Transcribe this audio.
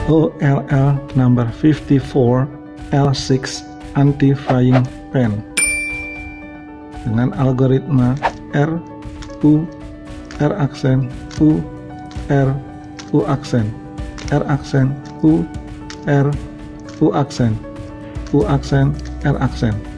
OLL number 54 L6 anti-frying pan dengan algoritma R U R aksen U R U aksen R aksen U R U aksen U aksen R aksen.